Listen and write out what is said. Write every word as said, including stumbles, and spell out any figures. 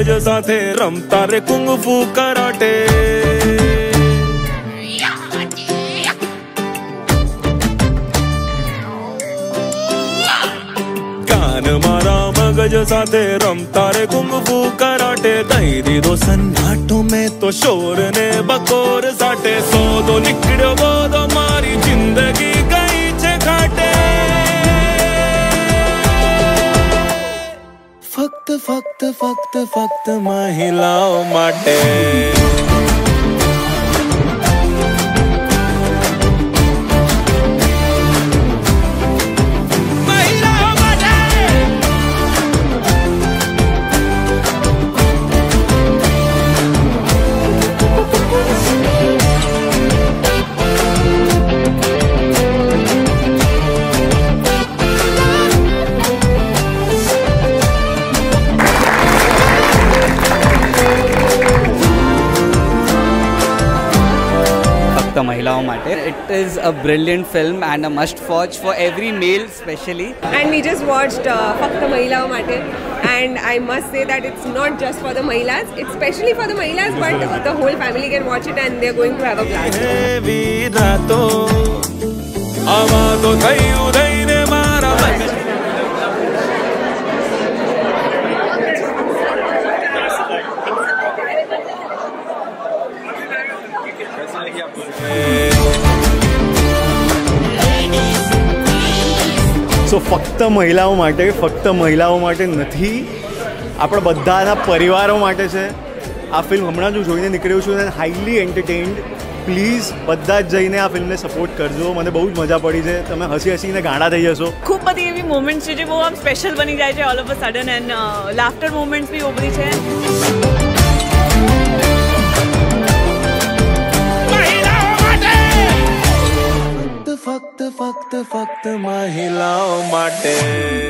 મગજ સાથે રમતા રે કુંગફુ કરાટે. કાન મારા મગજ સાથે રમતા રે કુંગફુ કરાટે. દઈ દીધો સન્નાટો મેં તો શોર ને બકોર સાટે. સોદો નીકળ્યો બોધો મારી જિંદગી ગઈ છે ઘાટે. ફક્ત ફક્ત ફક્ત ફક્ત મહિલાઓ માટે. महिलाओं माटे. It is a brilliant film and a must watch for every male especially. And we just watched uh, Fakta Mahilaon Mate, and I must say that it's not just for the Mahilas, it's especially for the Mahilas, but the whole family can watch it and they're going to have a blast. સો ફક્ત મહિલાઓ માટે ફક્ત મહિલાઓ માટે નથી, આપણા બધાના પરિવારો માટે છે. આ ફિલ્મ હમણાં જ હું જોઈને નીકળ્યો છું અને હાઈલી એન્ટરટેઇન્ડ. પ્લીઝ બધા જ જઈને આ ફિલ્મને સપોર્ટ કરજો. મને બહુ જ મજા પડી છે. તમે હસી હસીને ગાંડા થઈ જશો. ખૂબ બધી એવી મોમેન્ટ્સ છે જે બહુ આમ સ્પેશિયલ બની જાય છે all of a sudden, and laughter moments બી બહુ બધી છે. ફક્ત ફક્ત ફક્ત મહિલાઓ માટે.